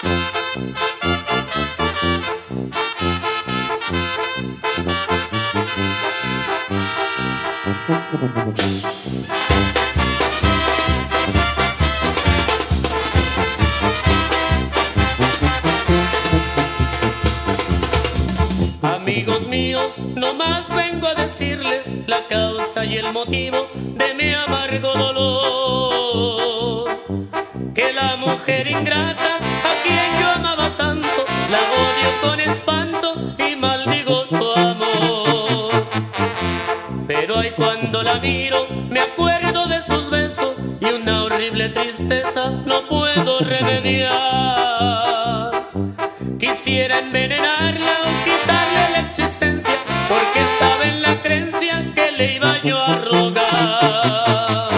Amigos míos, no más vengo a decirles la causa y el motivo de mi amargo dolor. Que la mujer ingrata, a quien yo amaba tanto, la odio con espanto y maldigo su amor. Pero ay, cuando la miro, me acuerdo de sus besos y una horrible tristeza no puedo remediar. Quisiera envenenarla o quitarle la existencia, porque estaba en la creencia que le iba yo a rogar.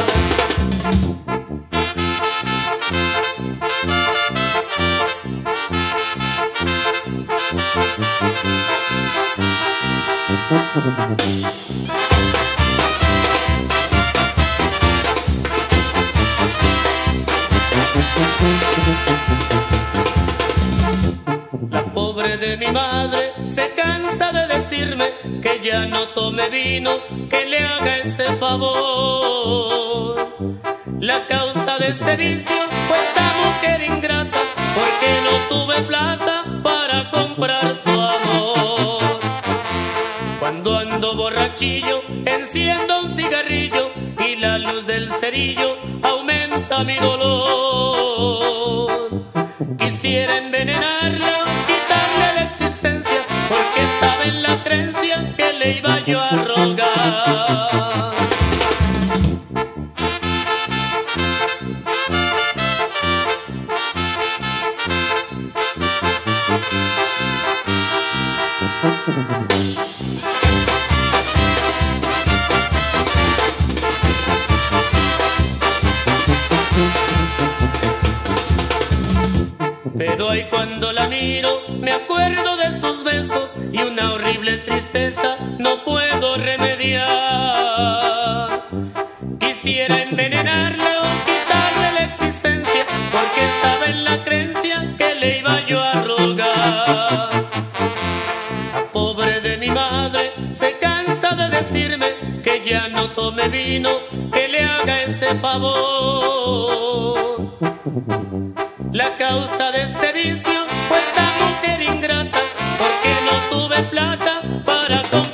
La pobre de mi madre se cansa de decirme que ya no tome vino, que le haga ese favor. La causa de este vicio fue esta mujer ingrata, porque no tuve plata para comprar su amor. Cuando ando borrachillo, enciendo un cigarrillo y la luz del cerillo aumenta mi dolor. Quisiera envenenarla, quitarle la existencia, porque estaba en la creencia que le iba yo a rogar. Pero ay, cuando la miro, me acuerdo de sus besos y una horrible tristeza no puedo remediar. Quisiera envenenarla o quitarle la existencia, porque estaba en la creencia que le iba yo a rogar. La pobre de mi madre se cansa de decirme que ya no tome vino, que le haga ese favor. La causa de este vicio fue esta mujer ingrata, porque no tuve plata para comprar